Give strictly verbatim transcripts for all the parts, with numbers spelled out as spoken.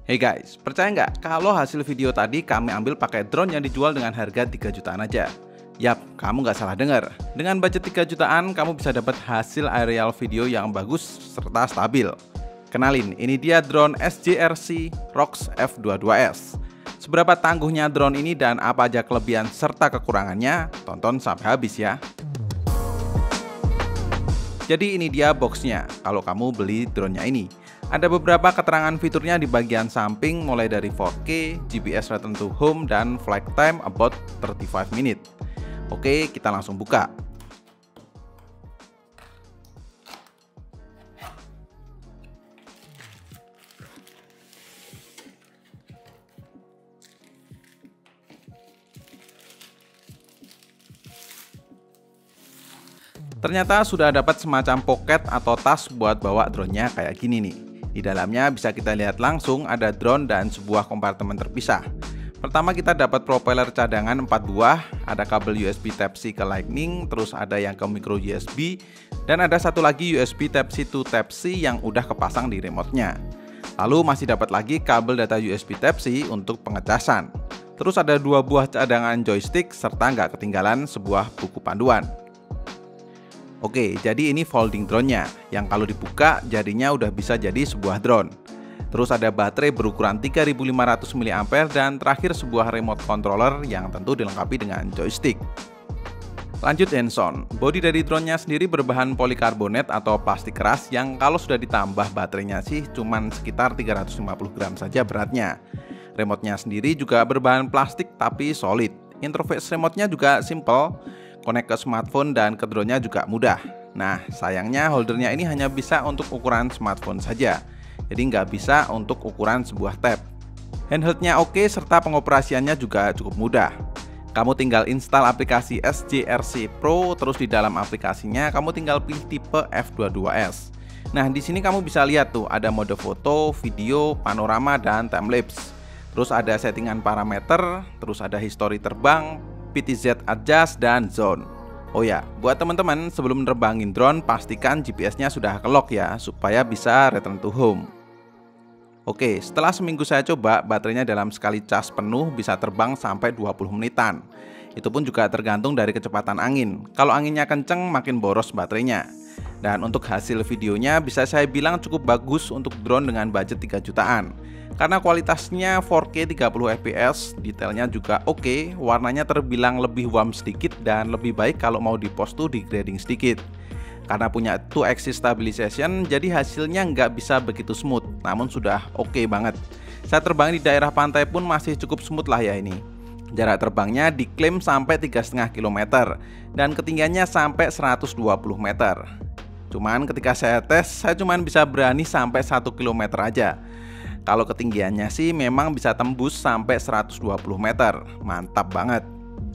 Hey guys, percaya nggak kalau hasil video tadi kami ambil pakai drone yang dijual dengan harga tiga jutaan aja? Yap, kamu nggak salah dengar. Dengan budget tiga jutaan, kamu bisa dapat hasil aerial video yang bagus serta stabil. Kenalin, ini dia drone S J R C ROX F dua puluh dua S. Seberapa tangguhnya drone ini dan apa aja kelebihan serta kekurangannya, tonton sampai habis ya. Jadi ini dia boxnya kalau kamu beli drone-nya ini. Ada beberapa keterangan fiturnya di bagian samping mulai dari four K, G P S return to home, dan flight time about thirty-five minutes. Oke, kita langsung buka. Ternyata sudah dapat semacam pocket atau tas buat bawa drone-nya kayak gini nih. Di dalamnya bisa kita lihat langsung ada drone dan sebuah kompartemen terpisah. Pertama kita dapat propeller cadangan empat buah, ada kabel U S B Type C ke Lightning, terus ada yang ke micro U S B, dan ada satu lagi U S B Type C to Type C yang udah kepasang di remote-nya. Lalu masih dapat lagi kabel data U S B Type C untuk pengecasan. Terus ada dua buah cadangan joystick serta nggak ketinggalan sebuah buku panduan. Oke, jadi ini folding drone-nya, yang kalau dibuka jadinya udah bisa jadi sebuah drone. Terus ada baterai berukuran tiga ribu lima ratus mili ampere dan terakhir sebuah remote controller yang tentu dilengkapi dengan joystick. Lanjut hands-on, bodi dari drone-nya sendiri berbahan polikarbonat atau plastik keras yang kalau sudah ditambah baterainya sih cuman sekitar tiga ratus lima puluh gram saja beratnya. Remote-nya sendiri juga berbahan plastik tapi solid. Interface remote-nya juga simple. Connect ke smartphone dan ke drone-nya juga mudah. Nah, sayangnya holdernya ini hanya bisa untuk ukuran smartphone saja, jadi nggak bisa untuk ukuran sebuah tab. Handheldnya oke serta pengoperasiannya juga cukup mudah. Kamu tinggal install aplikasi S J R C Pro, terus di dalam aplikasinya kamu tinggal pilih tipe F dua puluh dua S. Nah, di sini kamu bisa lihat tuh ada mode foto, video, panorama, dan timelapse. Terus ada settingan parameter, terus ada history terbang, P T Z adjust, dan zone. Oh ya, buat teman-teman sebelum nerbangin drone pastikan G P S-nya sudah ke-lock ya supaya bisa return to home. Oke, setelah seminggu saya coba, baterainya dalam sekali cas penuh bisa terbang sampai dua puluh menitan. Itu pun juga tergantung dari kecepatan angin. Kalau anginnya kenceng makin boros baterainya. Dan untuk hasil videonya bisa saya bilang cukup bagus untuk drone dengan budget tiga jutaan. Karena kualitasnya four K tiga puluh F P S, detailnya juga oke, warnanya terbilang lebih warm sedikit dan lebih baik kalau mau di post tuh di grading sedikit. Karena punya two axis stabilization, jadi hasilnya nggak bisa begitu smooth, namun sudah oke banget. Saya terbang di daerah pantai pun masih cukup smooth lah ya ini. Jarak terbangnya diklaim sampai tiga koma lima kilometer dan ketinggiannya sampai seratus dua puluh meter. Cuman ketika saya tes, saya cuman bisa berani sampai satu kilometer aja. Kalau ketinggiannya sih memang bisa tembus sampai seratus dua puluh meter. Mantap banget.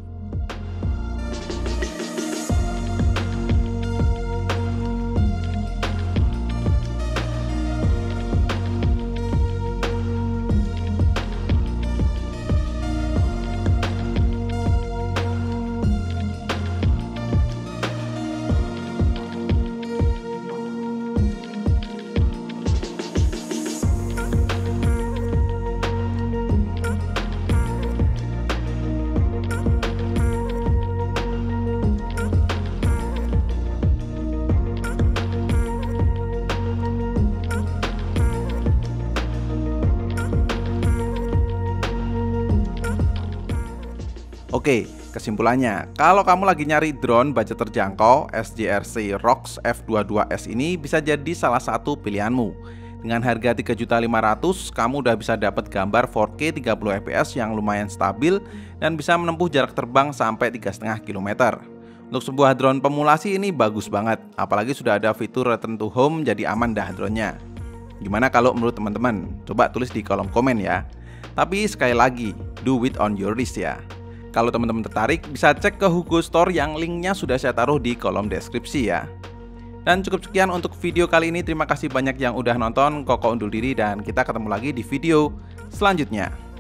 Oke, kesimpulannya, kalau kamu lagi nyari drone budget terjangkau, S J R C ROX F dua puluh dua S ini bisa jadi salah satu pilihanmu. Dengan harga tiga juta lima ratus ribu, kamu udah bisa dapat gambar four K tiga puluh F P S yang lumayan stabil dan bisa menempuh jarak terbang sampai tiga koma lima kilometer. Untuk sebuah drone pemula sih ini bagus banget, apalagi sudah ada fitur return to home, jadi aman dah drone-nya. Gimana kalau menurut teman-teman? Coba tulis di kolom komen ya. Tapi sekali lagi, do it on your risk ya. Kalau teman-teman tertarik, bisa cek ke Hugo Store yang linknya sudah saya taruh di kolom deskripsi ya. Dan cukup sekian untuk video kali ini. Terima kasih banyak yang udah nonton. Koko undur diri dan kita ketemu lagi di video selanjutnya.